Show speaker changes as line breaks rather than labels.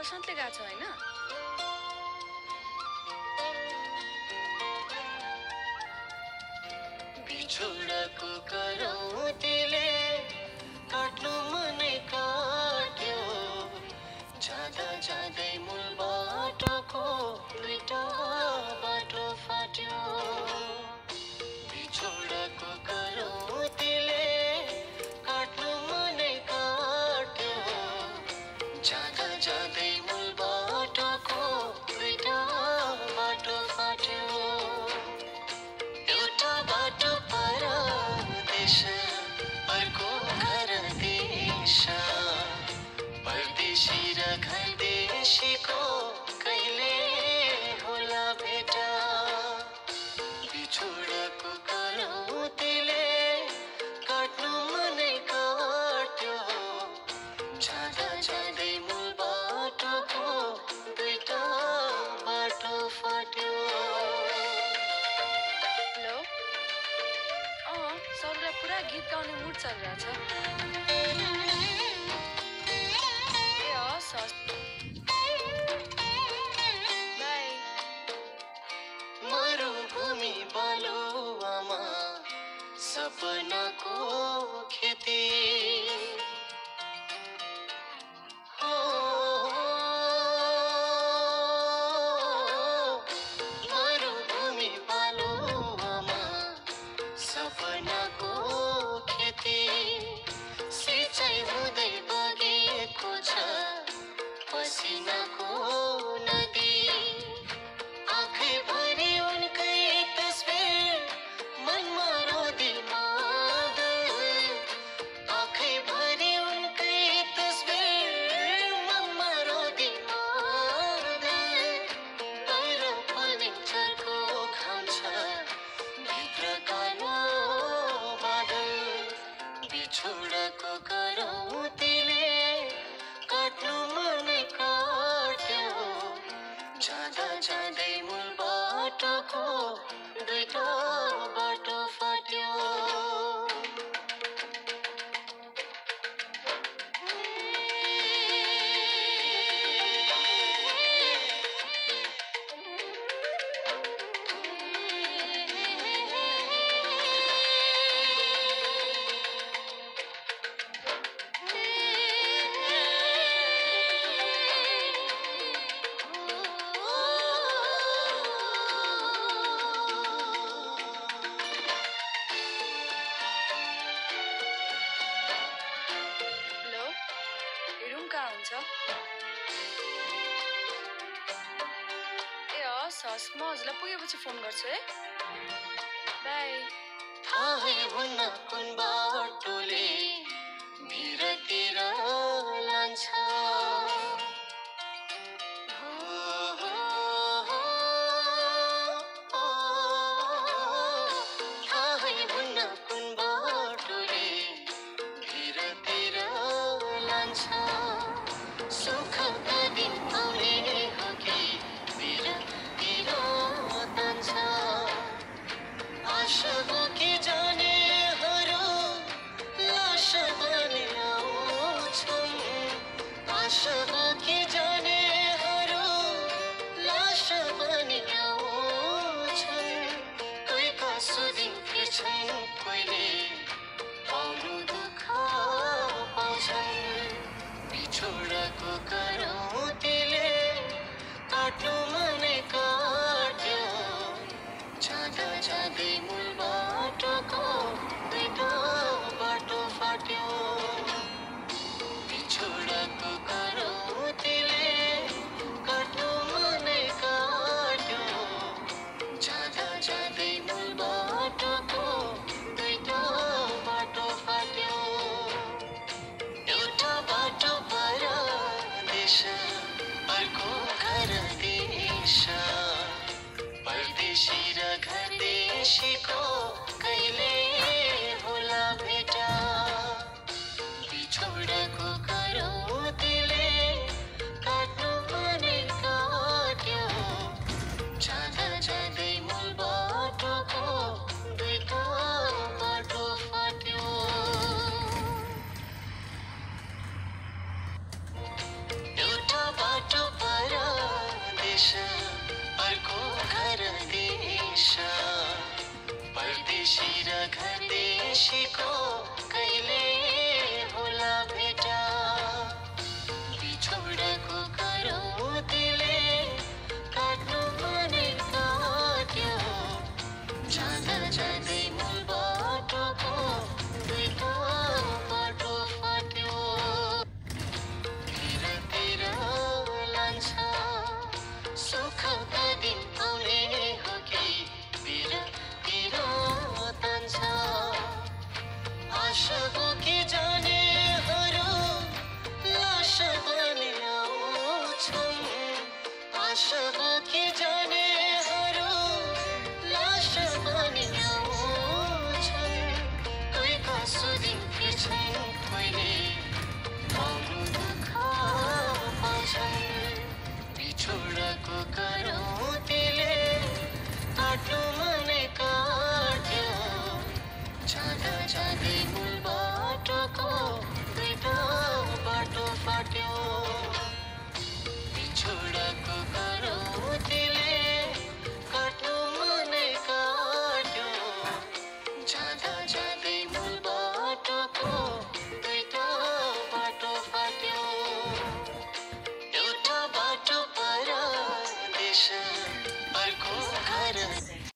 प्रशान्तले गाछ हैन?
बिछोडको करौँतीले काट्नु मनै काट्यो, जाँदा जाँदै मूल बाटोको दुईटा बाटो फाट्यो। बिछोडको करौँतीले काट्नु मनै काट्यो, जाँदा जाँदै मूल बाटोको दुईटा बाटो फाट्यो। एउटा बाटो परदेश, अर्को घर देश, परदेशी र घर देशीको कहिले होला भेटा। बिछोडको करौँतीले काट्नु मनै काट्यो, जाँदा जाँदै मूल बाटोको दुईटा बाटो फाट्यो।
हेलो सरुलाई पुरा गीत गाउने मुड चलिरहेछ। बाई।
मरुभूमि बालुवामा सपनाको खेती, हो मरुभूमि बालुवामा सपनाको खेती, सिँचाइ हुँदै बगेको छ पसिनाको नदी। आँखैभरि उनकै तस्बिर मनमा रोदी मादल, आँखैभरि उनकै तस्बिर मनमा रोदी मादल। बाहिर पनि चर्को खान्छ भित्र कालो बादल। बिछोडको करौँतीले काट्नु मनै काट्यो, जाँदा जाँदै मूल बाटोको दुईटा बाटो फाट्यो।
हेलो रुम कहाँ हुन्छ? ए हस् म हजुरलाई पुगेपछि फोन गर्छु है। बाई।
थाहै हुन्न कुन बाटोले भिरतिर लान्छ, थाहै हुन्न कुन बाटोले भिरतिर लान्छ। सुखका दिन आउने हो कि भिरतिर तान्छ। आशा बोकी जानेहरू लास बनी आउँछन्, आशा बोकी जानेहरू लास बनी आउँछन्। कोहीका सुदिन फिर्छन्, कोहीले पाउनु दुःख पाउँछन्। बिछोडको करौँतीले काट्नु मनै काट्यो, जाँदा जाँदै मूल बाटोको दुईटा बाटो फाट्यो। बिछोडको करौँतीले काट्नु मनै काट्यो, जाँदा जाँदै मूल बाटोको दुईटा बाटो फाट्यो। एउटा बाटो परदेश, अर्को घर देश, परदेशी र घर देशीको कहिले होला भेटा। बिछोडको करौँतीले काट्नु मनै काट्यो, जाँदा जाँदै मूल बाटोको दुईटा बाटो फाट्यो। एउटा बाटो हमेशा परदेशी र घर देशी को